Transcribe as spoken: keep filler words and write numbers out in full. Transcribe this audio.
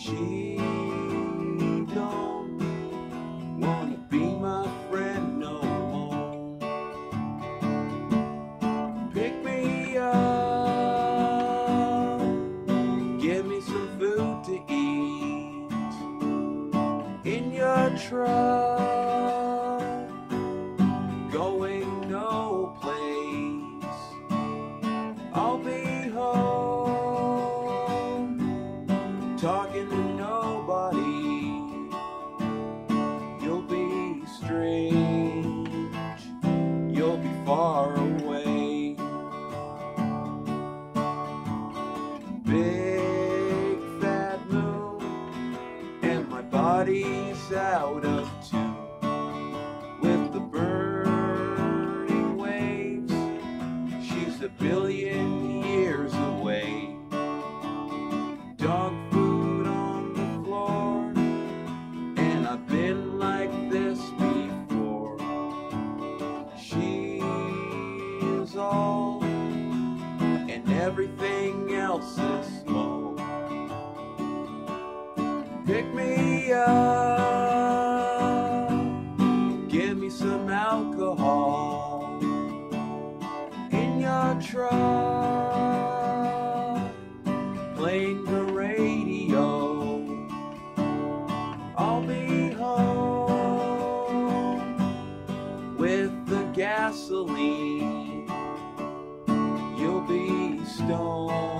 She don't wanna be my friend no more. Pick me up, give me some food to eat in your truck, going no place. I'll be home, talking to nobody. You'll be strange, you'll be far away. Big fat moon, and my body's out of tune with the burning waves. She's a billion years away. Dog food on the floor, and I've been like this before. She is all, and everything else is small. Pick me up, give me some alcohol in your truck, playing the radio. I'll be home with the gasoline. You'll be stoned.